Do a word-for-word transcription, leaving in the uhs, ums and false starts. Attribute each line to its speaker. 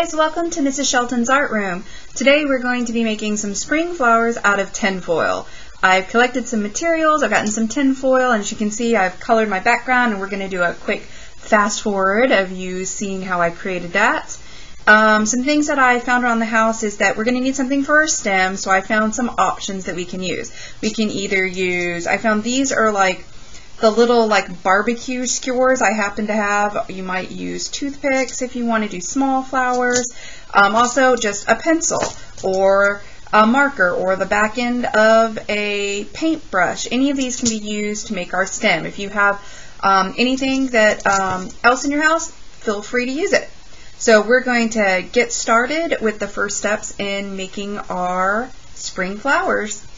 Speaker 1: guys, welcome to Missus Shelton's art room. Today we're going to be making some spring flowers out of tin foil. I've collected some materials, I've gotten some tin foil, and as you can see I've colored my background, and we're going to do a quick fast forward of you seeing how I created that. Um, some things that I found around the house is that we're going to need something for our stem, so I found some options that we can use. We can either use, I found these are like the little like barbecue skewers I happen to have. You might use toothpicks if you want to do small flowers. Um, also just a pencil or a marker or the back end of a paintbrush. Any of these can be used to make our stem. If you have um, anything that um, else in your house, feel free to use it. So we're going to get started with the first steps in making our spring flowers.